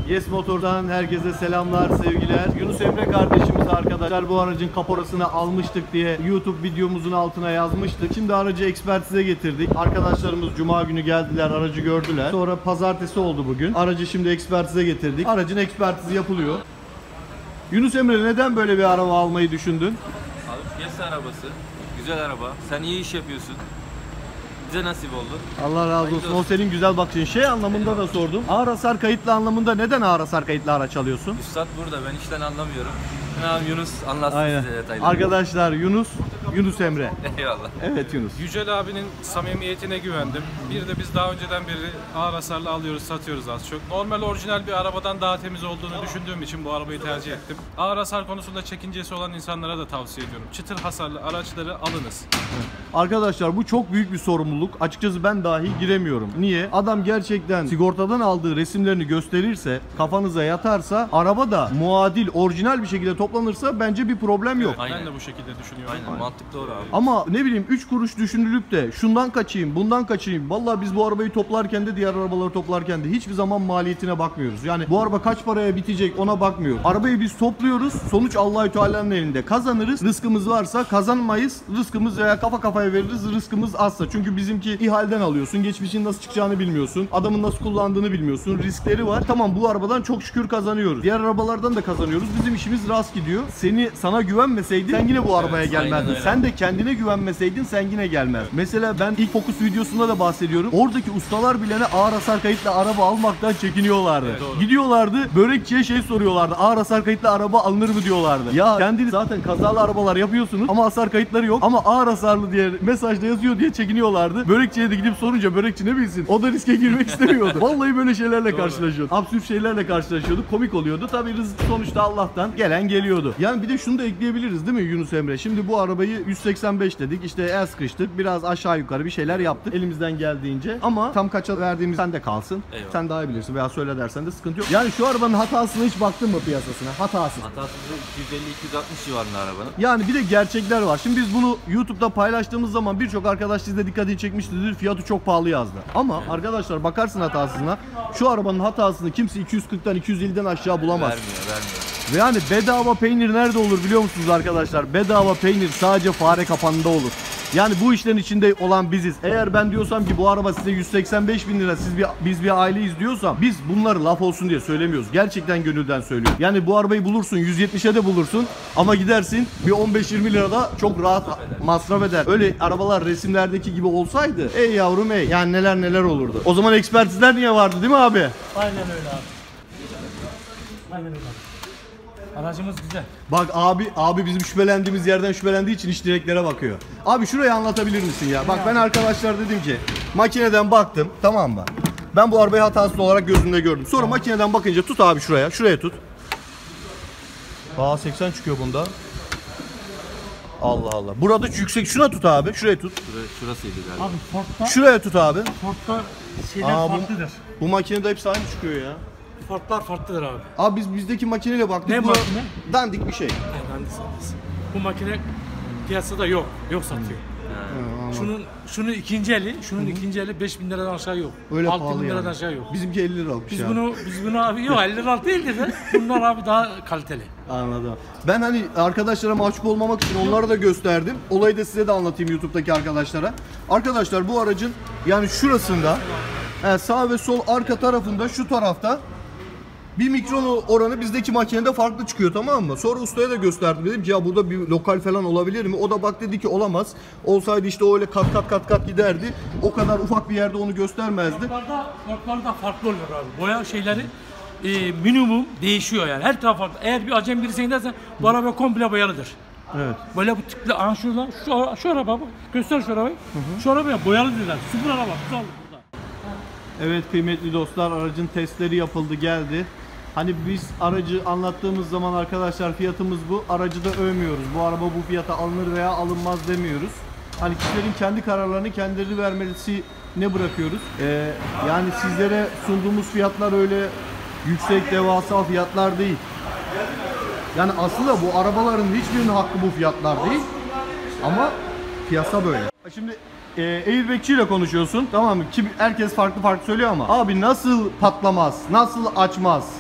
Yes Motor'dan herkese selamlar, sevgiler. Yunus Emre kardeşimiz arkadaşlar bu aracın kaporasını almıştık diye YouTube videomuzun altına yazmıştık. Şimdi aracı ekspertize getirdik. Arkadaşlarımız Cuma günü geldiler, aracı gördüler. Sonra pazartesi oldu bugün. Aracı şimdi ekspertize getirdik. Aracın ekspertizi yapılıyor. Yunus Emre, neden böyle bir araba almayı düşündün? Abi Yes arabası. Güzel araba. Sen iyi iş yapıyorsun. Bize nasip oldu. Allah razı olsun. O senin güzel bakışın. Şey anlamında da sordum. Ağır hasar kayıtlı anlamında neden ağır hasar kayıtlı araç alıyorsun? Üstad burada. Ben işten anlamıyorum. Yunus anlatsın Aynen. size detayları. Arkadaşlar Yunus Emre. Eyvallah. Evet Yunus. Yücel abinin samimiyetine güvendim. Bir de biz daha önceden beri ağır hasarlı alıyoruz, satıyoruz az çok. Normal orijinal bir arabadan daha temiz olduğunu düşündüğüm için bu arabayı tercih ettim. Ağır hasar konusunda çekincesi olan insanlara da tavsiye ediyorum. Çıtır hasarlı araçları alınız. Arkadaşlar bu çok büyük bir sorumluluk. Açıkçası ben dahi giremiyorum. Niye? Adam gerçekten sigortadan aldığı resimlerini gösterirse, kafanıza yatarsa, araba da muadil, orijinal bir şekilde toplanırsa bence bir problem yok. Aynen. Ben de bu şekilde düşünüyorum. Aynen. Mantık doğru abi. Ama ne bileyim 3 kuruş düşünülüp de şundan kaçayım, bundan kaçayım. Vallahi biz bu arabayı toplarken de diğer arabaları toplarken de hiçbir zaman maliyetine bakmıyoruz. Yani bu araba kaç paraya bitecek ona bakmıyoruz. Arabayı biz topluyoruz. Sonuç Allahü Teala'nın elinde. Kazanırız. Rızkımız varsa kazanmayız. Rızkımız veya kafa kafaya veririz. Rızkımız azsa. Çünkü bizimki ihaleden alıyorsun. Geçmişin nasıl çıkacağını bilmiyorsun. Adamın nasıl kullandığını bilmiyorsun. Riskleri var. Tamam, bu arabadan çok şükür kazanıyoruz. Diğer arabalardan da kazanıyoruz. Bizim işimiz rast gidiyor. Sana güvenmeseydin sen yine bu arabaya gelmezdin. Sen de kendine güvenmeseydin sen yine gelmez. Mesela ben ilk Focus videosunda da bahsediyorum. Oradaki ustalar bilene ağır hasar kayıtlı araba almaktan çekiniyorlardı. Evet, gidiyorlardı börekçiye soruyorlardı. Ağır hasar kayıtlı araba alınır mı diyorlardı. Ya kendiniz zaten kazalı arabalar yapıyorsunuz ama hasar kayıtları yok. Ama ağır hasarlı diye mesajda yazıyor diye çekiniyorlardı. Börekçiye de gidip sorunca börekçi ne bilsin? O da riske girmek istemiyordu. Vallahi böyle şeylerle karşılaşıyorduk. Absürt şeylerle karşılaşıyorduk. Komik oluyordu. Tabii rızık sonuçta Allah'tan gelen geliyordu. Yani bir de şunu da ekleyebiliriz değil mi Yunus Emre? Şimdi bu arabayı 185 dedik. İşte el sıkıştık. Biraz aşağı yukarı bir şeyler yaptık. Elimizden geldiğince. Ama tam kaça verdiğimiz sende kalsın. Eyvallah. Sen daha iyi bilirsin veya söyle dersen de sıkıntı yok. Yani şu arabanın hatasına hiç baktın mı piyasasına? Hatası 250-260 civarında arabanın. Yani bir de gerçekler var. Şimdi biz bunu YouTube'da paylaştığımız zaman birçok arkadaş sizde dikkatini çekmiştir. Fiyatı çok pahalı yazdı. Ama arkadaşlar bakarsın hatasına. Şu arabanın hatasını kimse 240'tan 250'den aşağı bulamaz. Vermiyor. Ve yani bedava peynir nerede olur biliyor musunuz arkadaşlar? Bedava peynir sadece fare kapanında olur. Yani bu işlerin içinde olan biziz. Eğer ben diyorsam ki bu araba size 185 bin lira, biz bir aileyiz diyorsam, biz bunları laf olsun diye söylemiyoruz. Gerçekten gönülden söylüyoruz. Yani bu arabayı bulursun 170'e de bulursun ama gidersin bir 15-20 lirada çok rahat masraf eder. Öyle arabalar resimlerdeki gibi olsaydı ey yavrum ey, yani neler olurdu. O zaman ekspertizler niye vardı değil mi abi? Aynen öyle abi. Aynen öyle. Aracımız güzel. Bak abi bizim şüphelendiğimiz yerden şüphelendiği için iş direklere bakıyor. Abi şurayı anlatabilir misin ya? Bak ben arkadaşlar dedim ki makineden baktım, tamam mı? Ben bu arabayı hatasız olarak gözümde gördüm. Sonra makineden bakınca tut abi şuraya tut. Aa 80 çıkıyor bunda. Allah Allah. Burada yüksek, şuna tut abi, şuraya tut. Şurasıydı galiba. Abi Ford'da Şuraya tut abi. şeyler farklıdır. Bu makinede hepsi aynı çıkıyor ya. Farklar farklıdır abi. Abi bizdeki makineyle baktık. Ne makine? Dandik bir şey. Bu makine piyasada yok. Yok satıyor. Şunun ikinci eli 5.000 liradan aşağı yok. Öyle 6.000 pahalı liradan yani. aşağı yok. Bizimki 50 liralık bir Biz şey. bunu abi yok 50 liralık değildir de bunlar abi daha kaliteli. Anladım. Ben hani arkadaşlara mahcup olmamak için onları da gösterdim. Olayı da size de anlatayım YouTube'daki arkadaşlara. Arkadaşlar bu aracın yani şurasında sağ ve sol arka tarafında şu tarafta bir mikron oranı bizdeki makinede farklı çıkıyor, tamam mı? Sonra ustaya da gösterdim. Dedim ki ya burada bir lokal falan olabilir mi? O da bak dedi ki olamaz. Olsaydı işte öyle kat giderdi. O kadar ufak bir yerde onu göstermezdi. Farklarda farklı oluyor abi. Boya şeyleri minimum değişiyor yani. Her taraf farklı. Eğer bir acem birisi gidersen bu araba komple boyalıdır. Evet. Böyle bu tipli şu araba bak. Göster şu arabayı. Şu arabaya boyalı dediler. Sıfır araba. Güzel burada. Evet kıymetli dostlar, aracın testleri yapıldı, geldi. Hani biz aracı anlattığımız zaman arkadaşlar fiyatımız bu. Aracı da övmüyoruz. Bu araba bu fiyata alınır veya alınmaz demiyoruz. Hani kişilerin kendi kararlarını kendileri vermesi ne bırakıyoruz. Yani sizlere sunduğumuz fiyatlar öyle yüksek devasa fiyatlar değil. Yani aslında bu arabaların hiçbirinin hakkı bu fiyatlar değil. Ama piyasa böyle. Şimdi airbagçi ile konuşuyorsun, tamam mı? Herkes farklı söylüyor ama abi nasıl patlamaz, nasıl açmaz,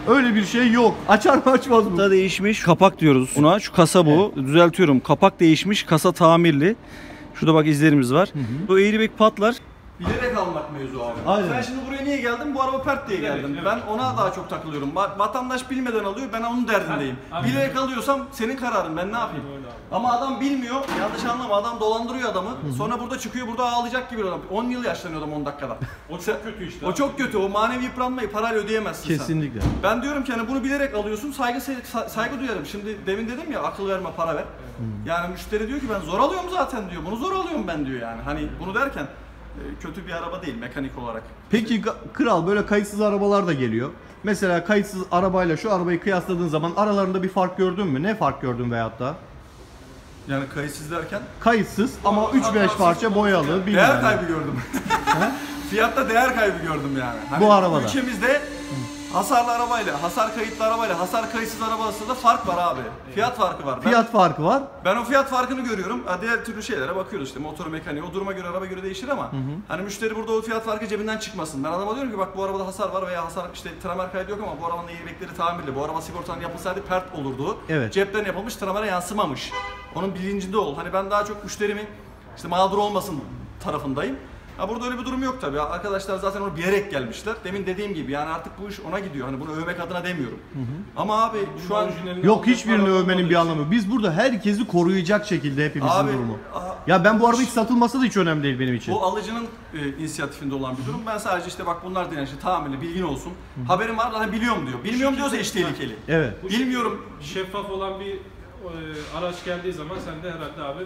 Öyle bir şey yok. Açar mı açmaz mı? Da değişmiş kapak diyoruz buna. Şu kasa bu. Düzeltiyorum. Kapak değişmiş. Kasa tamirli. Şurada bak izlerimiz var. Bu airbag patlar. Bilerek almak mevzu abi. Aynen. Sen şimdi buraya niye geldin? Bu araba pert diye geldim. Evet. Ben ona daha çok takılıyorum. Vatandaş bilmeden alıyor, ben onun derdindeyim. Aynen. Bilerek alıyorsam senin kararın, ben ne yapayım? Ama adam bilmiyor, yanlış anlama, adam dolandırıyor adamı. Sonra burada çıkıyor, burada ağlayacak gibi adam. 10 yıl yaşlanıyor adam 10 dakikada. O çok kötü işte. O çok kötü, o manevi yıpranmayı parayla ödeyemezsin sen. Kesinlikle. Ben diyorum ki hani bunu bilerek alıyorsun, saygı duyarım. Şimdi demin dedim ya, akıl verme, para ver. Yani müşteri diyor ki ben zor alıyorum zaten diyor, bunu zor alıyorum ben diyor yani. Hani bunu derken kötü bir araba değil mekanik olarak. Peki kral, böyle kayıtsız arabalar da geliyor. Mesela kayıtsız arabayla şu arabayı kıyasladığın zaman aralarında bir fark gördün mü? Ne fark gördün veyahut da? Yani kayıtsız derken? Kayıtsız ama 3-5 parça boyalı. Değer kaybı gördüm. Fiyatta değer kaybı gördüm yani. Hani bu arabada. Ülkemizde hasarlı arabayla, hasar kayıtlı arabayla, hasar kayıtsız araba arasında fark var abi. Fiyat farkı var. Fiyat farkı var. Ben o fiyat farkını görüyorum. Diğer türlü şeylere bakıyoruz işte, motor mekaniği, o duruma göre, araba göre değişir ama hani müşteri burada o fiyat farkı cebinden çıkmasın. Ben adama diyorum ki bak bu arabada hasar var veya hasar işte tramer kaydı yok ama bu arabanın airbagleri tamirli. Bu araba sigortanın yapılsaydı pert olurdu. Evet. Cepten yapılmış, tramere yansımamış. Onun bilincinde ol. Hani ben daha çok müşterimi işte mağdur olmasın tarafındayım. Ha burada öyle bir durum yok tabii. Arkadaşlar zaten onu bilerek gelmişler. Demin dediğim gibi yani artık bu iş ona gidiyor. Hani bunu övmek adına demiyorum. Ama abi şu an Yok, hiçbirini övmenin bir anlamı. Biz burada herkesi koruyacak şekilde hepimizin Abi, durumu. Ya ben bu araba hiç satılması da hiç önemli değil benim için. bu alıcının inisiyatifinde olan bir durum. Ben sadece işte bak bunlar diyen işte tamirli, bilgin olsun. Haberim var hani biliyorum diyor. Bilmiyorum diyorsa iş tehlikeli. Evet. Bilmiyorum. Şeffaf olan bir araç geldiği zaman sen de herhalde abi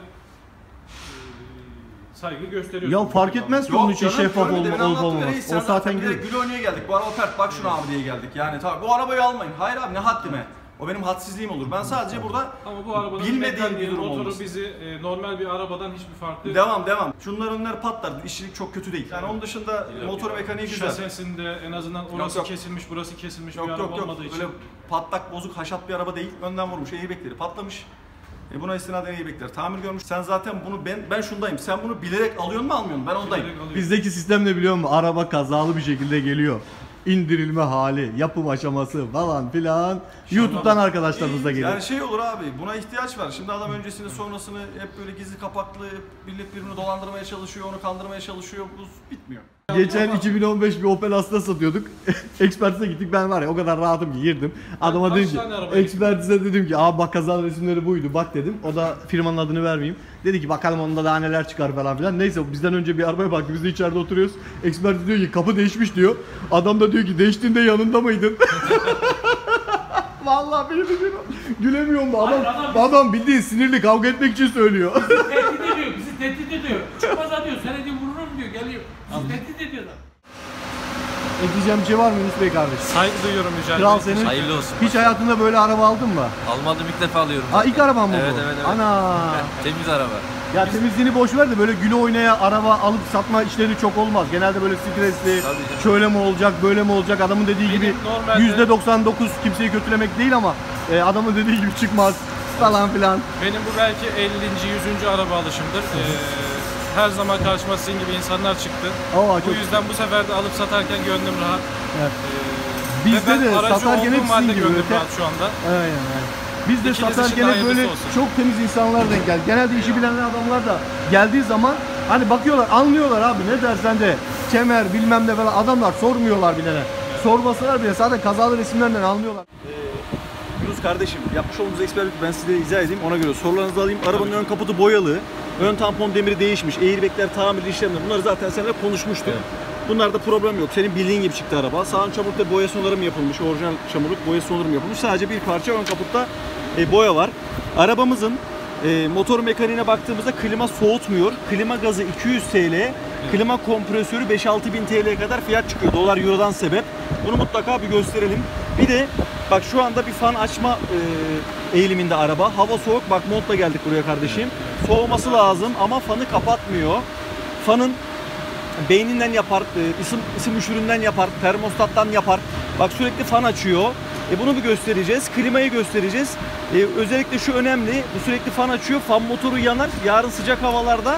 saygı gösteriyorsun. Ya fark etmez ki onun için canım, şeffaf görmedi, ben olup anlattım olmaması. reis, sen O zaten bir de gül. gül oynaya geldik. Bu araba pert, bak şuna abi diye geldik. Yani tabii bu arabayı almayın. Hayır abi, ne haddime. O benim hadsizliğim olur. Ben sadece burada Ama bu arabanın bilmediğim bir mekaniği, durum motoru olmasın. bizi normal bir arabadan hiçbir farklı. Devam. Şunlar önler patlar. İşçilik çok kötü değil. Yani onun dışında motor mekaniği güzel. Şasesinde en azından orası yok. kesilmiş, burası kesilmiş bir Yok araba yok yok. olmadığı için. Öyle patlak, bozuk, haşat bir araba değil. Önden vurmuş, airbagleri patlamış. Buna istinaden airbagler tamir görmüş. Sen zaten bunu ben şundayım. Sen bunu bilerek alıyorsun mu almıyorsun? Ben ondayım. Bilerek alıyor. Bizdeki sistem ne biliyor musun? Araba kazalı bir şekilde geliyor. İndirilme hali, yapım aşaması falan filan. YouTube'dan arkadaşlarımız da geliyor. Yani şey olur abi, buna ihtiyaç var. Şimdi adam öncesini sonrasını hep böyle gizli kapaklı, millet birbirini dolandırmaya çalışıyor, onu kandırmaya çalışıyor. Bu bitmiyor. Geçen 2015 bir Opel Astra satıyorduk. Ekspertize gittik, ben var ya o kadar rahatım ki girdim. Adama Kaç dedim ki, tane araba ekspertize dedim ki abi bak kaza resimleri buydu bak dedim. O da firmanın adını vermeyeyim. Dedi ki bakalım onda daha neler çıkar falan filan. Neyse bizden önce bir arabaya baktı, biz de içeride oturuyoruz. Ekspertiz diyor ki kapı değişmiş diyor. Adam da diyor ki değiştiğinde yanında mıydın? Vallahi benim gülemiyorum da adam bildiğin sinirli, kavga etmek için söylüyor. Tehdit ediyor, bizi tehdit ediyor. Çıkmaz diyor, seni diyor vururum diyor, geliyor. Bizi tehdit ediyorlar. Ekleyeceğim bir şey var mı Yunus Bey kardeş? Saygı duyuyorum Mücahit Kral Bey. senin Hayırlı olsun. hiç hayatında böyle araba aldın mı? Almadım, ilk defa alıyorum. Ha ilk araban mı Evet, bu? evet. Ana. Temiz araba. Ya temizliğini boş ver de böyle güle oynaya araba alıp satma işleri çok olmaz. Genelde böyle stresli, Tabii canım. şöyle mi olacak, böyle mi olacak, adamın dediği Benim gibi normalde- %99 kimseyi kötülemek değil ama adamın dediği gibi çıkmaz falan filan. Benim bu belki 50. 100. araba alışımdır. Her zaman karşıma sizin gibi insanlar çıktı. Aa, Bu çok yüzden bu sefer de alıp satarken gönlüm rahat. Evet. Ve Bizde ben de aracı satarken hep olduğum halde sizin gibi. gönlüm öte- rahat şu anda. Aynen. Biz de İkiniz için satarken de hep hayırlısı böyle olsun. çok temiz insanlar denk geldi. Genelde işi bilenler adamlar da geldiği zaman hani bakıyorlar, anlıyorlar abi, ne dersen de kemer bilmem ne falan, adamlar sormuyorlar bilene. Sormasalar bile zaten kazalı resimlerden anlıyorlar. Yunus kardeşim, yapmış olduğunuz eksperlik ben size izah edeyim, ona göre sorularınızı alayım. Arabanın ön kaputu boyalı, ön tampon demiri değişmiş, airbagler tamirli işlemler, bunları zaten seninle konuşmuştuk. Bunlarda problem yok. Senin bildiğin gibi çıktı araba. Sağın çamurlukta boya sonarım yapılmış, orijinal çamurluk boya sonarım yapılmış. Sadece bir parça ön kaputta boya var. Arabamızın motor mekaniğine baktığımızda klima soğutmuyor. Klima gazı 200 TL, klima kompresörü 5-6 bin TL'ye kadar fiyat çıkıyor. Dolar Euro'dan sebep. Bunu mutlaka bir gösterelim. Bir de bak şu anda bir fan açma eğiliminde araba. Hava soğuk. Bak montla geldik buraya kardeşim. Soğuması lazım ama fanı kapatmıyor. Fanın beyninden yapar, ısı müşüründen yapar, termostattan yapar. Bak sürekli fan açıyor. Bunu bir göstereceğiz. Klimayı göstereceğiz. Özellikle şu önemli. Bu sürekli fan açıyor. Fan motoru yanar. Yarın sıcak havalarda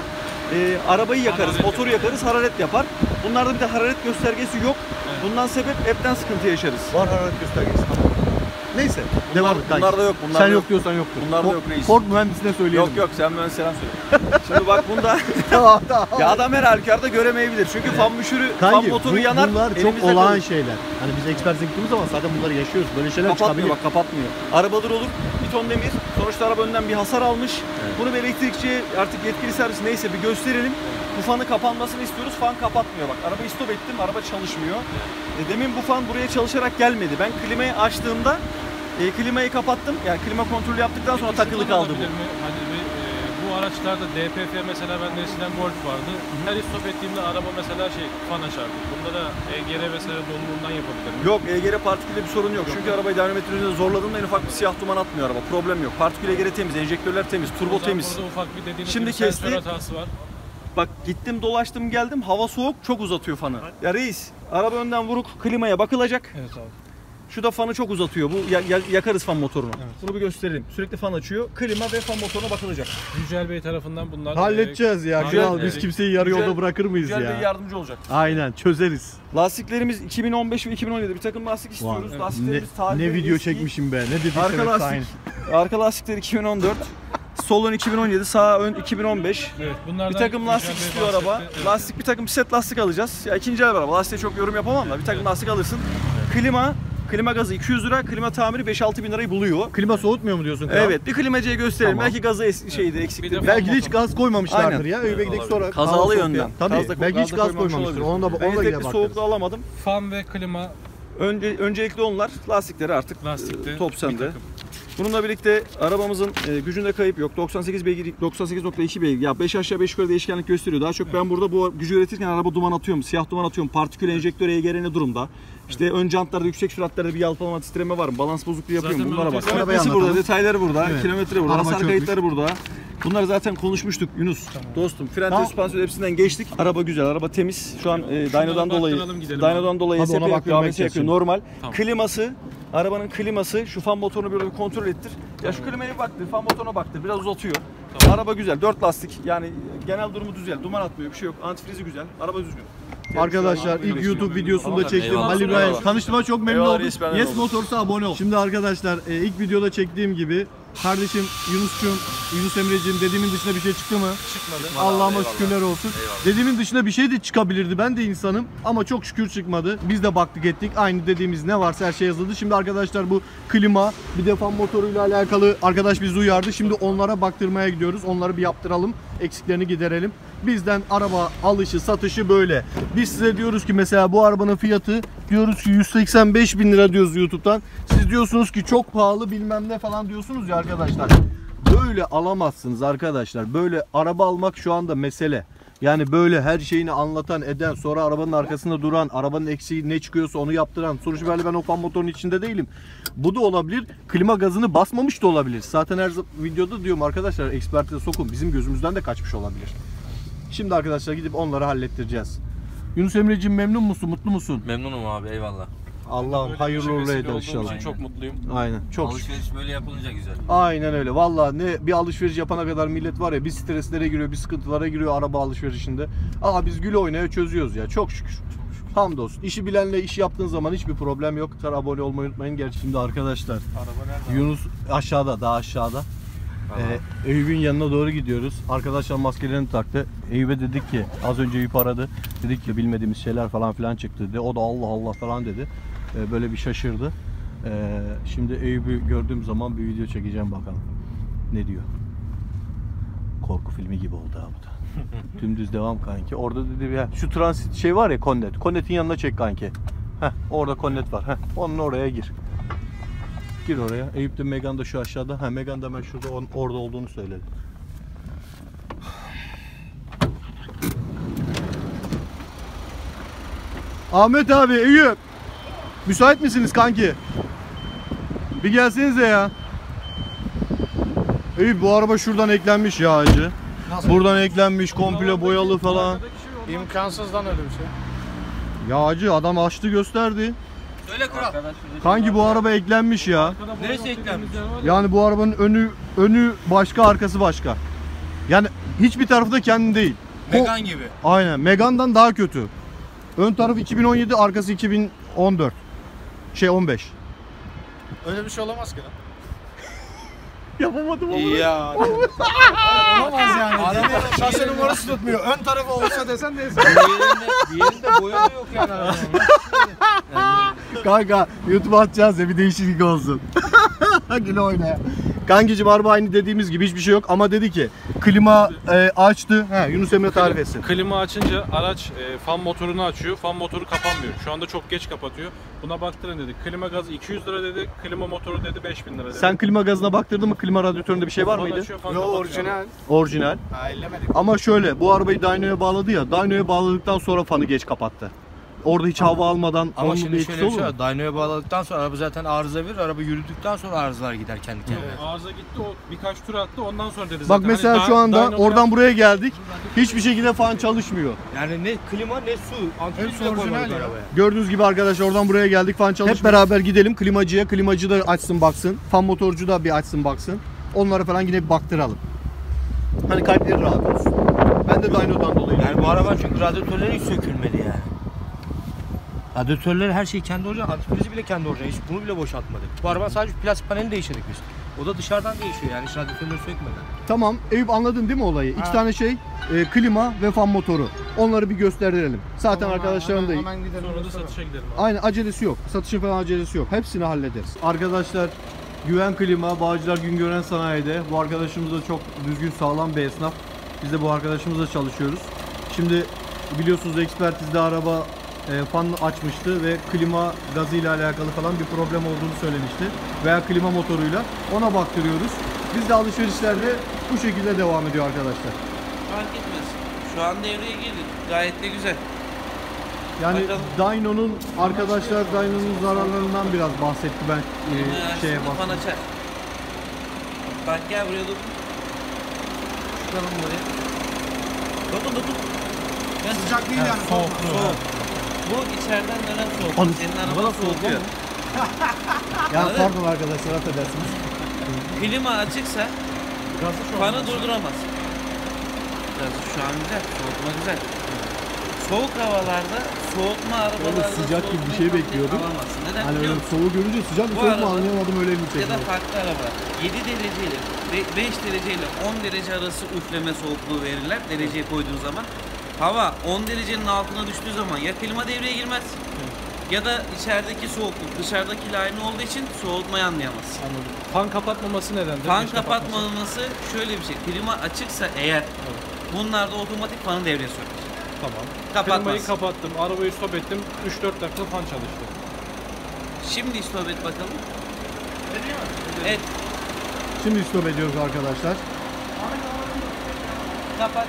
arabayı yakarız, Hararet motoru yakarız, hararet yapar. Bunlarda bir de hararet göstergesi yok. Bundan sebep hepten sıkıntı yaşarız. Var hararet göstergesi. Neyse. Devam et kanki. Bunlarda yok. Bunlarda Sen yok. yok diyorsan yoktur. Bunlarda yok reis. Ford mühendisine söyleyelim. Yok sen ben selam söyle. Şimdi bak bunda Tamam, tamam. ya adam her halükarda göremeyebilir. Çünkü fan müşürü, fan Kanki motoru yanar. bunlar çok elimizde olağan kalır. şeyler. Hani biz ekspertize gittiğimiz zaman zaten bunları yaşıyoruz. Böyle şeyler Kapatmıyor çıkabilir. bak kapatmıyor. Arabadır olur, bir ton demir. Sonuçta araba önden bir hasar almış. Bunu bir elektrikçiye artık yetkili servis neyse bir gösterelim. Bu fanı kapanmasını istiyoruz. Fan kapatmıyor bak. Arabayı stop ettim, araba çalışmıyor. Demin bu fan buraya çalışarak gelmedi. Ben klimayı açtığımda klimayı kapattım. Yani klima kontrolü yaptıktan sonra takılı kaldı bu. Hani bu araçlarda DPF mesela bende eskiden Golf vardı. Her stop ettiğimde araba mesela fan açardı. Bunda da EGR mesela donluğundan yapabilirim. Yok EGR partikülde bir sorun yok. Çünkü arabayı dynamometre üzerinde zorladığımda en ufak bir siyah duman atmıyor araba. Problem yok. Partikül EGR temiz, enjektörler temiz, turbo temiz. Burada ufak bir dediğiniz Şimdi gibi sensör kesti. hatası var. Bak gittim dolaştım geldim hava soğuk çok uzatıyor fanı. Ya reis araba önden vuruk klimaya bakılacak. Evet abi. Şu da fanı çok uzatıyor. Bu yakarız fan motorunu. Bunu bir gösterelim. Sürekli fan açıyor. Klima ve fan motoruna bakılacak. Yücel Bey tarafından bunlar Halledeceğiz ya. Yücel- Kral biz kimseyi yarı yolda bırakır mıyız Güzel ya? bir yardımcı olacak. Aynen çözeriz. Lastiklerimiz 2015 ve 2017'de bir takım lastik istiyoruz. Ne, Lastiklerimiz tarihi ne video eski. çekmişim be. Ne dedik Arka demek lastik. aynı. Arka lastikler 2014. Sol ön 2017, sağ ön 2015. Evet, bunlardan Bir takım lastik Yücel Bey istiyor bahsetti. araba. Evet. Lastik bir takım set lastik alacağız. Ya ikinci el araba. Lastiğe çok yorum yapamam da bir takım lastik alırsın. Klima gazı 200 lira, klima tamiri 5-6 bin lirayı buluyor. Klima soğutmuyor mu diyorsun kral? Evet, bir klimacıya gösterelim. Tamam. Belki gazı eksikti. Bir de Belki de hiç gaz koymamışlardır Aynen. ya. Övbek'teki sonra. Kazalı hava yönden. soğutuyor. Tabii. Gazda- Belki hiç gazda gaz koymamış koymamıştır. olabilir. Ona da Ben yine tek bir bakarız. soğukluğu alamadım. Fan ve klima Öncelikli onlar. Lastikleri artık lastikte top bir sende. takım. Bununla birlikte arabamızın gücünde kayıp yok. 98 beygir, 98.2 beygir. Ya 5 aşağı 5 yukarı değişkenlik gösteriyor. Daha çok ben burada bu gücü üretirken araba duman atıyorum. Siyah duman atıyorum. Partikül enjektör EGR ne durumda? İşte ön jantlarda yüksek süratlerde bir yalpalama titreme var mı? Balans bozukluğu yapıyorum. Zaten Bunlara bunu bak. tekrar arabayı Kilometresi burada, anlatalım. detayları burada, Evet. kilometre burada, Araba hasar çökmüş. kayıtları burada. Bunları zaten konuşmuştuk Yunus. Dostum, fren Tamam. süspansiyon hepsinden geçtik. Araba güzel, araba temiz. Şu an dyno'dan dolayı baktıralım, gidelim dyno'dan dolayı Hadi ona ESP yapıyor, baktırmaya ABS yapıyor. çalışalım. Normal. Tamam. Kliması, arabanın kliması, şu fan motorunu böyle bir kontrol ettir. Ya şu klimaya bir baktır, fan motoruna baktır. Biraz uzatıyor. Araba güzel, 4 lastik. Yani genel durumu düzel. Duman atmıyor, bir şey yok. Antifrizi güzel. Araba düzgün. Arkadaşlar ilk YouTube videosunda çektim. Eyvallah. Ali İbrahim. Eyvallah. Tanıştığıma çok memnun Eyvallah, oldum. reis, ben de Yes oldum. Motors'a abone ol. Şimdi arkadaşlar ilk videoda çektiğim gibi kardeşim Yunus Emreciğim dediğimin dışında bir şey çıktı mı? Çıkmadı. Allah'ıma eyvallah. şükürler olsun. Eyvallah. Dediğimin dışında bir şey de çıkabilirdi. Ben de insanım ama çok şükür çıkmadı. Biz de baktık ettik. Aynı dediğimiz ne varsa her şey yazıldı. Şimdi arkadaşlar bu klima bir de fan motoruyla alakalı arkadaş bizi uyardı. Şimdi onlara baktırmaya gidiyoruz. Onları bir yaptıralım. Eksiklerini giderelim. Bizden araba alışı satışı böyle. Biz size diyoruz ki mesela bu arabanın fiyatı diyoruz ki 185 bin lira diyoruz YouTube'dan. Siz diyorsunuz ki çok pahalı bilmem ne falan diyorsunuz ya arkadaşlar. Böyle alamazsınız arkadaşlar. Böyle araba almak şu anda mesele. Yani böyle her şeyini anlatan eden sonra arabanın arkasında duran arabanın eksiği ne çıkıyorsa onu yaptıran sonuç itibariyle ben o fan motorun içinde değilim. Bu da olabilir. Klima gazını basmamış da olabilir. Zaten her videoda diyorum arkadaşlar ekspertize sokun. Bizim gözümüzden de kaçmış olabilir. Şimdi arkadaşlar gidip onları hallettireceğiz. Yunus Emreciğim memnun musun? Mutlu musun? Memnunum abi, eyvallah. Allah'ım Böyle hayırlı bir uğurlu vesile eder olduğum için inşallah. çok mutluyum. Aynen. Çok şükür. Alışveriş böyle yapılınca güzel. Aynen öyle. Vallahi ne bir alışveriş yapana kadar millet var ya bir streslere giriyor, bir sıkıntılara giriyor araba alışverişinde. Aa biz gül oynaya çözüyoruz ya. Çok şükür. Hamdolsun. İşi bilenle iş yaptığın zaman hiçbir problem yok. Lütfen abone olmayı unutmayın. Gerçi şimdi arkadaşlar Araba nerede? Yunus aşağıda, daha aşağıda. Eyüp'ün yanına doğru gidiyoruz. Arkadaşlar maskelerini taktı. Eyüp'e dedik ki az önce Eyüp aradı. Dedik ki bilmediğimiz şeyler falan filan çıktı dedi. O da Allah Allah falan dedi. Böyle bir şaşırdı. Şimdi Eyüp'ü gördüğüm zaman bir video çekeceğim bakalım. Ne diyor? Korku filmi gibi oldu ha bu da. Dümdüz devam kanki. Orada dedi ya şu transit şey var ya Connet. Connet'in yanına çek kanki. Heh, orada Connet var. Heh, onun oraya gir. Gir oraya. Eyüp de Megan da şu aşağıda. Ha Megan da ben şurada orada olduğunu söyledi. Ahmet abi, Eyüp. Müsait misiniz kanki? Bir gelsenize ya. Eyüp bu araba şuradan eklenmiş ya hacı. Buradan eklenmiş komple boyalı falan. İmkansızdan öyle bir şey. Ya hacı adam açtı gösterdi. Söyle kral. Kanki bu araba eklenmiş ya. Neresi eklenmiş? Yani bu arabanın önü başka arkası başka. Yani hiçbir tarafı da kendi değil. Megane gibi. Aynen. Megane'dan daha kötü. Ön tarafı 2017, arkası 2014. 15. Öyle bir şey olamaz ki lan. Yapamadım onu. Ya. Olamaz yani. Araba şase numarası tutmuyor. Ön tarafı olsa desen neyse. Diğerinde boya da yok yani arabanın. Kanka YouTube'a atacağız ya, bir değişiklik olsun. Güle oyna ya. Kankicim araba aynı dediğimiz gibi hiçbir şey yok ama dedi ki klima açtı. Yunus Emre tarif etsin. Klima açınca araç fan motorunu açıyor. Fan motoru kapanmıyor. Şu anda çok geç kapatıyor. Buna baktırın dedik. Klima gazı 200 lira dedi. Klima motoru dedi 5000 lira dedi. Sen klima gazına baktırdın mı? Klima radyatöründe bir şey var Fan mıydı? açıyor, fan Yo kapatıyor. orijinal. Orijinal. Ha ellemedik. Ama şöyle, bu arabayı dyno'ya bağladı ya. Dyno'ya bağladıktan sonra fanı geç kapattı. Orada hiç hava almadan Ama onun bir şimdi etkisi şöyle bir olur şey mu? var. Dyno'ya bağladıktan sonra araba zaten arıza verir. Araba yürüdükten sonra arızalar gider kendi kendine. Arıza gitti, o birkaç tur attı, ondan sonra dedi Bak zaten. mesela Hani şu anda Dyno oradan buraya geldik. Hiçbir şekilde fan çalışmıyor. Yani ne klima ne su. Antifriz bile koymadık arabaya. Gördüğünüz gibi arkadaşlar oradan buraya geldik, fan çalışmıyor. Hep beraber gidelim klimacıya. Klimacı da açsın baksın. Fan motorcu da bir açsın baksın. Onlara falan yine bir baktıralım. Hani kalpleri rahat olsun. Ben de dyno'dan dolayı. Yani bu araba çünkü radyatörleri hiç sökülmedi yani. Radyatörleri her şey kendi orijinal. Antifrizi bile kendi orijinal. Hiç bunu bile boşaltmadık. Bu araba sadece plastik paneli değiştirdik biz. O da dışarıdan değişiyor yani hiç radyatörleri sökmeden. Tamam Eyüp, anladın değil mi olayı? İki tane şey, klima ve fan motoru. Onları bir gösterelim. Zaten arkadaşların da sonra da satışa gidelim abi. aynı, acelesi yok. Satışın falan acelesi yok. Hepsini hallederiz. Arkadaşlar Güven Klima, Bağcılar Güngören Sanayi'de. Bu arkadaşımız da çok düzgün, sağlam bir esnaf. Biz de bu arkadaşımızla çalışıyoruz. Şimdi biliyorsunuz ekspertizde araba fan açmıştı ve klima gazıyla alakalı falan bir problem olduğunu söylemişti. Veya klima motoruyla. Ona baktırıyoruz. Biz de alışverişlerde bu şekilde devam ediyor arkadaşlar. Fark etmez. Şu an devreye girdik. Gayet de güzel. Yani Bakalım. Dyno'nun arkadaşlar Dyno'nun zararlarından biraz bahsetti, ben şeye Fan baktım. açar. Bak gel buraya dokun. Çıkalım buraya. Dokun. Sıcak değil yani. Soğuk. Bu içeriden dönen soğuk. Anı- Senin araban soğutuyor. Ya Anladın? pardon arkadaşlar, affedersiniz. Klima açıksa fanı durduramaz. Gazı şu an güzel. Soğutma güzel. Soğuk havalarda soğutma arabalarda sıcak gibi bir şey bekliyordum. alamazsın. Neden Hani biliyor öyle musun? soğuğu görünce sıcak mı Bu soğuk mu araba- anlayamadım, öyle mi Ya da çekti? farklı arabalar 7 dereceyle 5 dereceyle 10 derece arası üfleme soğukluğu verirler dereceyi koyduğun zaman. Hava 10 derecenin altına düştüğü zaman ya klima devreye girmez ya da içerideki soğukluk dışarıdakiyle aynı olduğu için soğutmayı anlayamazsın. Anladım. Fan kapatmaması nedendir? Fan Geç kapatması. kapatmaması şöyle bir şey. Klima açıksa eğer bunlarda otomatik fanı devreye sokar. Tamam. Kapatmaz. Klimayı kapattım, arabayı stop ettim, 3-4 dakika fan çalıştı. Şimdi stop et bakalım. Evet, Şimdi stop ediyoruz arkadaşlar. kapat.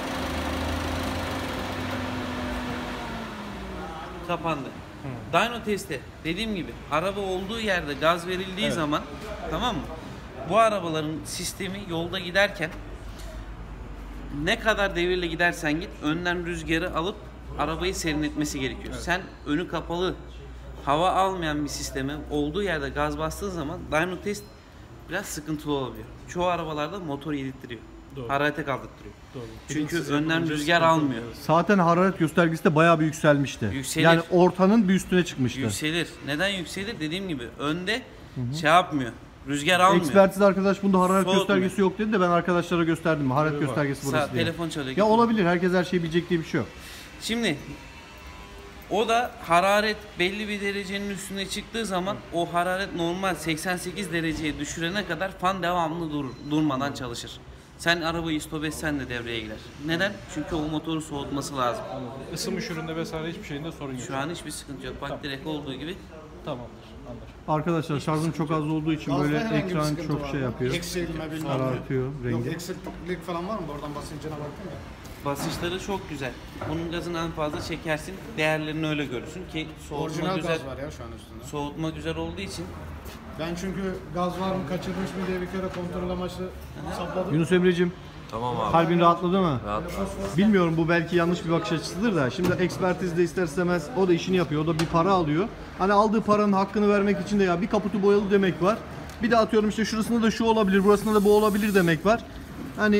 Kapandı. Dyno testi dediğim gibi araba olduğu yerde gaz verildiği zaman, tamam mı? Bu arabaların sistemi yolda giderken ne kadar devirle gidersen git önden rüzgarı alıp arabayı serinletmesi gerekiyor. Sen önü kapalı hava almayan bir sisteme olduğu yerde gaz bastığın zaman dyno test biraz sıkıntılı olabiliyor. Çoğu arabalarda motor yedirttiriyor. Doğru. Hararete kaldırtıyor. Doğru. Çünkü Bilinçsiz önden yapılınca rüzgar sıkıntı almıyor. oluyor. Zaten hararet göstergesi de bayağı bir yükselmişti. Yükselir. Yani ortanın bir üstüne çıkmıştı. Yükselir. Neden yükselir? Dediğim gibi önde şey yapmıyor. Rüzgar almıyor. Ekspertiz arkadaş bunda hararet Soğutmuyor. göstergesi yok dedi de ben arkadaşlara gösterdim. Hararet göstergesi burası diye. Telefon çalıyor. Ya olabilir, herkes her şeyi bilecek diye bir şey yok. Şimdi o da hararet belli bir derecenin üstüne çıktığı zaman o hararet normal 88 dereceye düşürene kadar fan devamlı durmadan çalışır. Sen arabayı stop etsen de devreye girer. Neden? Çünkü o motoru soğutması lazım. Isınma üründe vesaire hiçbir şeyinde sorun yok. Şu an hiçbir sıkıntı yok. Bak direkt olduğu gibi. Tamamdır. Anladım. Arkadaşlar şarjım çok az olduğu için böyle ekran çok şey yapıyor. Eksilme bilmem ne. Karartıyor Yok rengi. eksiklik falan var mı? Oradan basıncına baktın ya. Basınçları çok güzel. Bunun gazını en fazla çekersin. Değerlerini öyle görürsün ki soğutma Orijinal güzel. gaz var ya şu an üstünde. Soğutma güzel olduğu için Ben çünkü gaz var mı kaçırmış mı diye bir kere kontrol amaçlı sapladım. Yunus Emre'cim, Tamam abi. kalbin rahatladı mı? Rahat. Bilmiyorum, bu belki yanlış bir bakış açısıdır da şimdi ekspertizde ister istemez o da işini yapıyor, o da bir para alıyor. Hani aldığı paranın hakkını vermek için de ya bir kaputu boyalı demek var. Bir de atıyorum işte şurasında da şu olabilir, burasında da bu olabilir demek var. Hani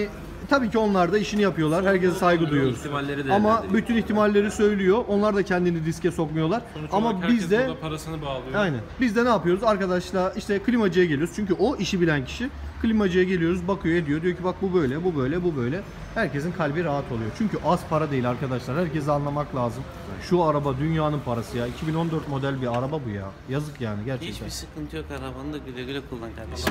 tabii ki onlar da işini yapıyorlar. Herkese saygı duyuyoruz. İhtimalleri de Ama bütün ihtimalleri söylüyor. Onlar da kendini riske sokmuyorlar. Sonuç Ama olarak biz herkes de burada parasını bağlıyor. aynen. Biz de ne yapıyoruz? Arkadaşlar işte klimacıya geliyoruz. Çünkü o işi bilen kişi. Klimacıya geliyoruz, bakıyor, ediyor. Diyor ki bak bu böyle, bu böyle, bu böyle. Herkesin kalbi rahat oluyor. Çünkü az para değil arkadaşlar. Herkese anlamak lazım. Şu araba dünyanın parası ya. 2014 model bir araba bu ya. Yazık yani gerçekten. Hiçbir sıkıntı yok, arabanı da güle güle kullan kardeşim.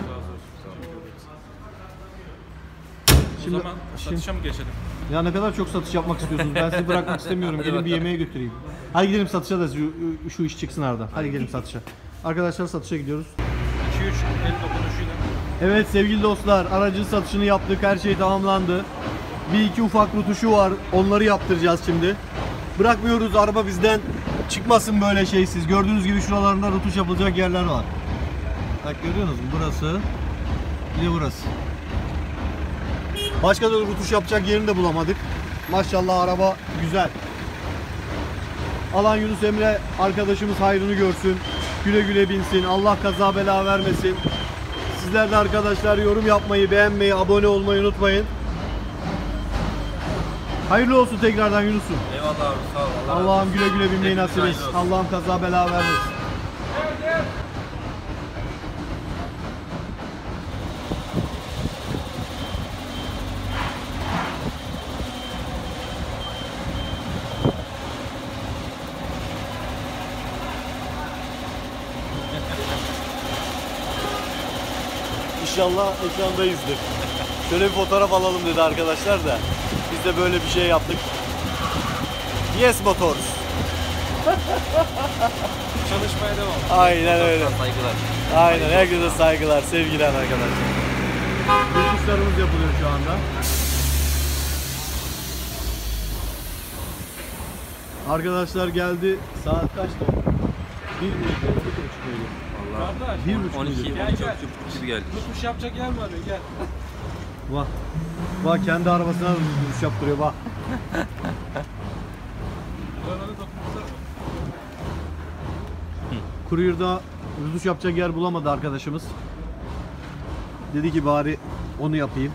Şimdi- O zaman satışa mı geçelim? Ya ne kadar çok satış yapmak istiyorsunuz. Ben sizi bırakmak istemiyorum. Gelin bir yemeğe götüreyim. Hadi gidelim satışa da şu iş çıksın aradan. Hadi gidelim satışa. Arkadaşlar satışa gidiyoruz. 2-3 el dokunuşuyla. Evet sevgili dostlar, aracın satışını yaptık. Her şey tamamlandı. Bir iki ufak rutuşu var. Onları yaptıracağız şimdi. Bırakmıyoruz, araba bizden çıkmasın böyle şeysiz. Gördüğünüz gibi şuralarında rutuş yapılacak yerler var. Bak görüyorsunuz mu? Burası. Bir de burası. Başka da rutuş yapacak yerini de bulamadık. Maşallah araba güzel. Alan Yunus Emre arkadaşımız hayrını görsün. Güle güle binsin. Allah kaza bela vermesin. Sizler de arkadaşlar yorum yapmayı, beğenmeyi, abone olmayı unutmayın. Hayırlı olsun tekrardan Yunus'um. Eyvallah abi, sağ ol. Allah razı Allah'ım olsun. güle güle binmeyi Hepinize nasip hayırlı etsin. olsun. Allah'ım kaza bela vermesin. İnşallah ekrandayızdır. Şöyle bir fotoğraf alalım dedi arkadaşlar da. Biz de böyle bir şey yaptık. Yes Motors. Çalışmaya devam. Aynen öyle. Saygılar. Aynen, herkese saygılar, sevgiler arkadaşlar. Rutuşlarımız yapılıyor şu anda. Arkadaşlar geldi. Saat kaçtı? 1 miydi? 1,5 muydu? Kardeş, 1,5 12 muydu? gibi geldik. tutuş yapacak yer mi arıyor? Gel. Bak. Bak kendi arabasına rutuş yaptırıyor bak. Buraları dokunmuşlar. Courier'da rutuş yapacak yer bulamadı arkadaşımız. Dedi ki bari onu yapayım.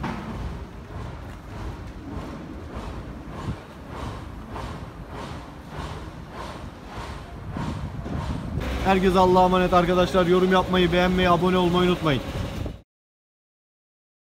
Herkese Allah'a emanet arkadaşlar. Yorum yapmayı, beğenmeyi, abone olmayı unutmayın.